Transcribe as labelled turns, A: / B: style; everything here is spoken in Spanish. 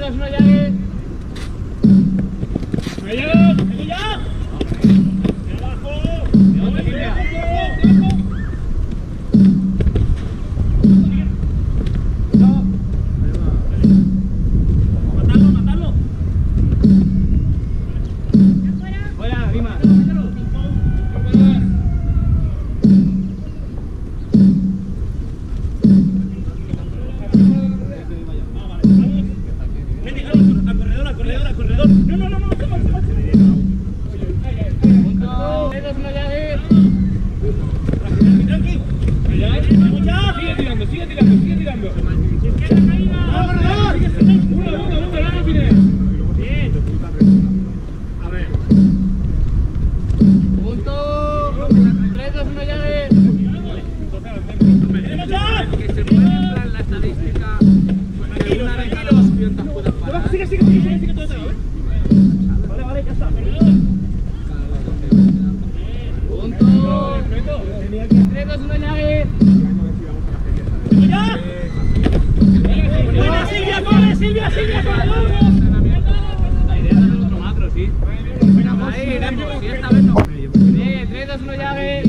A: 2, 1, llave.
B: ¡Ahí ya! ¡Matarlo!
A: Fuera, Rima.
B: Al corredor. No.
A: Punto. 3, 2, 1, llave.
B: Tranqui. Sigue tirando. A ver.
A: Punto. 3, 2, 1, llave.
C: Que se puede entrar en la estadística.
B: Sigue todo. Vale, ya está.
A: Punto. 3, 2, 1, llave.
B: ¡Ya! ¡Buena Silvia, corre!
C: La idea es hacer otro macro, sí. Ahí iremos, y esta vez no.
A: 3, 2, 1, llave.